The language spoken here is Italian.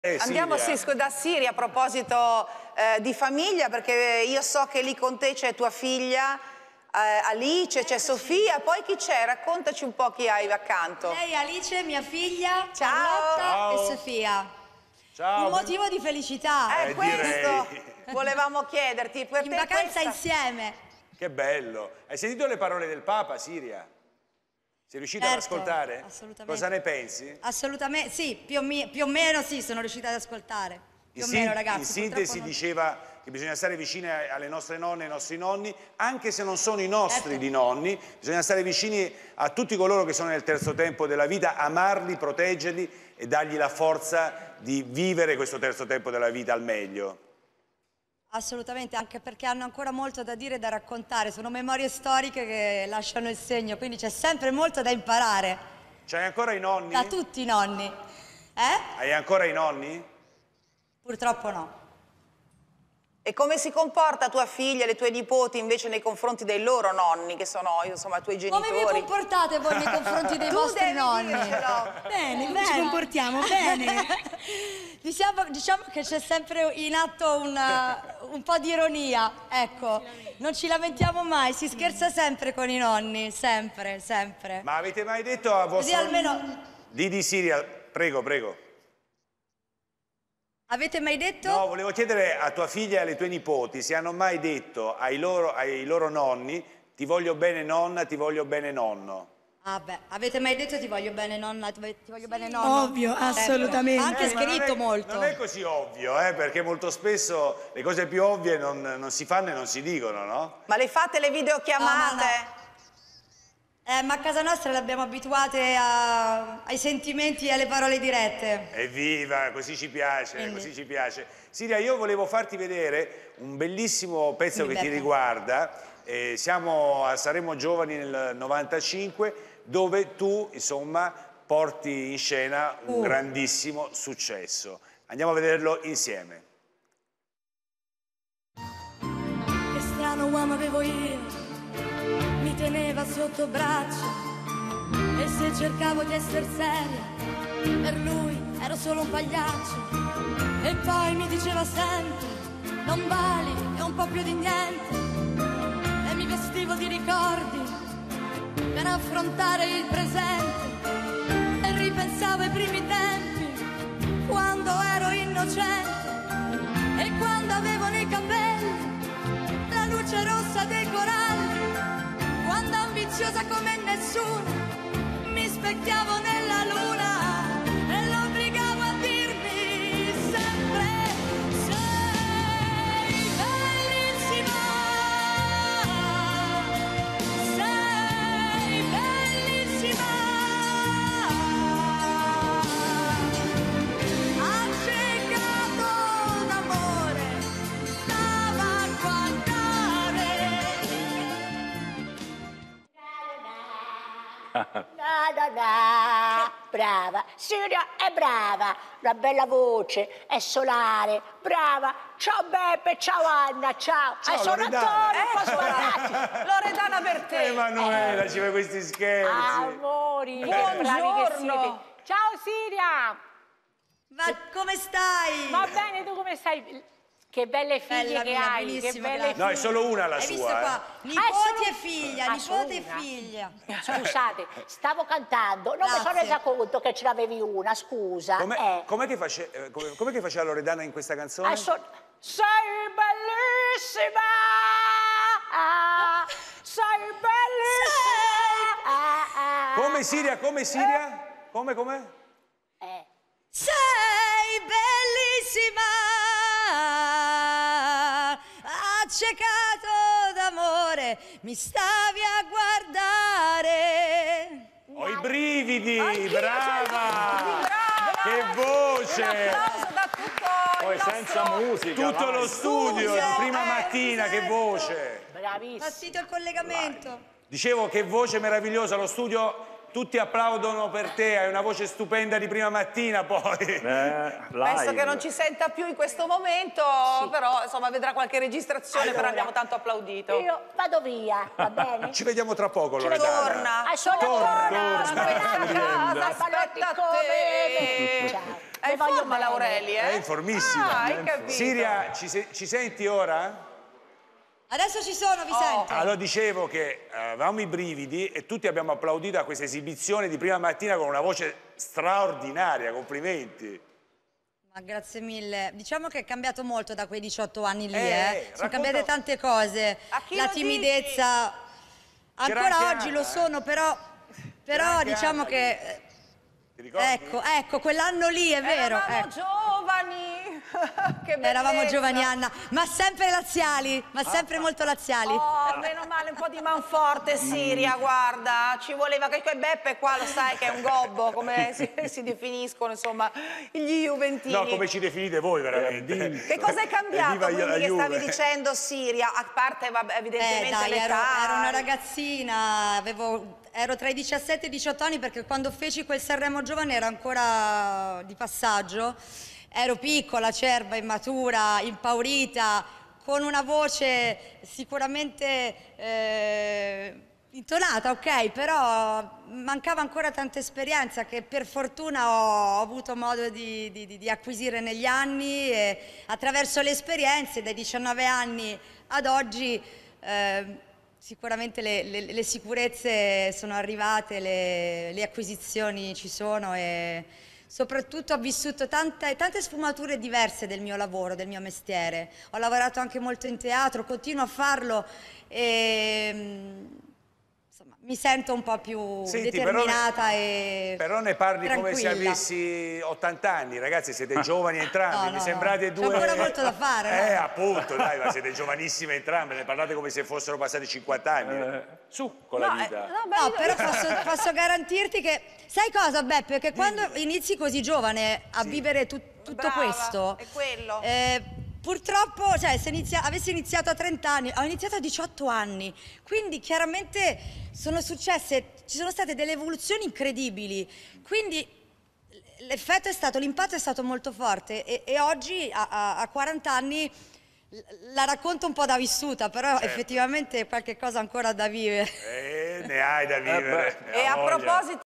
Andiamo da Siria a proposito di famiglia, perché io so che lì con te c'è tua figlia Alice, c'è Sofia, poi chi c'è? Raccontaci un po' chi hai accanto. Lei Alice, mia figlia, Ciao. Carlotta e Sofia. Ciao. Un motivo di felicità. Questo volevamo chiederti. Per In te vacanza insieme. Che bello. Hai sentito le parole del Papa, Siria? Sei riuscita ad ascoltare? Assolutamente. Cosa ne pensi? Assolutamente, sì, più o meno sì, sono riuscita ad ascoltare. Più o meno, ragazzi. In sintesi diceva che bisogna stare vicine alle nostre nonne e ai nostri nonni, anche se non sono i nostri di nonni, bisogna stare vicini a tutti coloro che sono nel terzo tempo della vita, amarli, proteggerli e dargli la forza di vivere questo terzo tempo della vita al meglio. Assolutamente, anche perché hanno ancora molto da dire e da raccontare, sono memorie storiche che lasciano il segno, quindi c'è sempre molto da imparare. C'hai ancora i nonni? Da tutti i nonni. Hai ancora i nonni? Purtroppo no. E come si comporta tua figlia e le tue nipoti invece nei confronti dei loro nonni, che sono insomma i tuoi genitori? Come vi comportate voi nei confronti dei vostri nonni? Bene, bene. Ci comportiamo bene. Diciamo che c'è sempre in atto un po' di ironia, ecco. Non ci lamentiamo mai, si scherza sempre con i nonni, sempre, sempre. Ma avete mai detto a vostro... Così almeno... Di Siria, prego, prego. Avete mai detto? No, volevo chiedere a tua figlia e alle tue nipoti se hanno mai detto ai loro nonni ti voglio bene nonna, ti voglio bene nonno. Ah beh, avete mai detto ti voglio bene nonna, ti voglio bene nonno? Ovvio, assolutamente. Anche scritto molto. Non è così ovvio, perché molto spesso le cose più ovvie non si fanno e non si dicono, no? Ma le fate le videochiamate? Ma a casa nostra le abbiamo abituate ai sentimenti e alle parole dirette. Evviva, così ci piace, così ci piace. Siria, io volevo farti vedere un bellissimo pezzo che ti riguarda. Saremo giovani nel 95, dove tu, insomma, porti in scena un grandissimo successo. Andiamo a vederlo insieme. Che strano uomo avevo io, mi teneva sotto braccio, e se cercavo di essere seria, per lui ero solo un pagliaccio. E poi mi diceva sempre, non vali, è un po' più di niente. E mi vestivo di ricordi per affrontare il presente, e ripensavo ai primi tempi, quando ero innocente, e quando avevo nei capelli la luce rossa dei coralli, quando ambiziosa come nessuno mi specchiavo nella luna e lo obbligavo a dirmi sempre sei bellissima, sei bellissima. Accecato d'amore stava a guardare. Brava, Siria è brava, una bella voce, è solare, brava. Ciao Beppe, ciao Anna, ciao. Sono Loredana. Antonio, un po' sbandati. Loredana per te. Emanuela, ci fai questi scherzi. Amori, buongiorno. Ciao Siria. Ma come stai? Va bene, tu come stai? Che belle figlie che hai, che belle figlie. No, è solo una la Hai sua. visto qua? Nipoti e figlia, nipote e figlia. Scusate, stavo cantando, non mi sono resa conto che ce l'avevi una, scusa. Com'è che faceva Loredana in questa canzone? Sei bellissima! Sei bellissima! Come Siria, come Siria? Come? Sei bellissima, accecato d'amore, mi stavi a guardare. Ho i brividi, brava! Che voce! Un applauso da tutto Poi senza musica. Tutto lo studio, di prima mattina, che voce! Bravissima! Partito il collegamento. Dicevo, che voce meravigliosa, lo studio... Tutti applaudono per te, hai una voce stupenda di prima mattina poi. Penso che non ci senta più in questo momento, però insomma vedrà qualche registrazione, però abbiamo tanto applaudito. Io vado via, va bene? Ci vediamo tra poco, Loredana. Torna. Sono Torna. aspetta a te. Aspetta a te. Ciao. È in forma Laureli, È informissima. Ah, hai capito. Siria, ci senti ora? Adesso ci sono, vi sento. Allora dicevo che avevamo i brividi e tutti abbiamo applaudito a questa esibizione di prima mattina con una voce straordinaria, complimenti. Ma grazie mille. Diciamo che è cambiato molto da quei 18 anni lì, racconta- Sono cambiate tante cose. A chi La lo timidezza. C'era Ancora anche oggi Anna, lo sono, però anche diciamo Anna che... Ti ricordi? Ecco, quell'anno lì, è vero. Eravamo ecco. giovani. Che Eravamo bellezza. giovani, Anna, ma sempre laziali, ma sempre molto laziali. Oh, meno male, un po' di manforte, Siria, guarda, ci voleva che Beppe qua lo sai che è un gobbo, come si definiscono, insomma, gli juventini. No, come ci definite voi veramente? Che cosa è cambiato Viva quindi la che stavi Juve. dicendo, Siria? A parte, vabbè, evidentemente Dai, l'età. ero una ragazzina, ero tra i 17 e i 18 anni perché quando feci quel Sanremo Giovane era ancora di passaggio. Ero piccola, acerba, immatura, impaurita, con una voce sicuramente intonata, ok, però mancava ancora tanta esperienza che per fortuna ho avuto modo di acquisire negli anni e attraverso le esperienze dai 19 anni ad oggi sicuramente le sicurezze sono arrivate, le acquisizioni ci sono e soprattutto ho vissuto tante sfumature diverse del mio lavoro, del mio mestiere. Ho lavorato anche molto in teatro, continuo a farlo e insomma, mi sento un po' più determinata e Però ne parli tranquilla. come se avessi 80 anni, ragazzi, siete giovani entrambi, No, mi no, sembrate no. due... C'è ancora molto da fare, no? Appunto, dai, ma siete giovanissime entrambe, ne parlate come se fossero passati 50 anni. Su con la vita. No, però posso garantirti che... Sai cosa, Beppe? Che quando inizi così giovane a vivere tutto Brava, è quello. purtroppo, cioè, se avessi iniziato a 30 anni, ho iniziato a 18 anni, quindi chiaramente ci sono state delle evoluzioni incredibili, quindi l'impatto è stato molto forte e oggi a 40 anni la racconto un po' da vissuta, però effettivamente qualche cosa ancora da vivere. Ne hai da vivere. E a voglia. proposito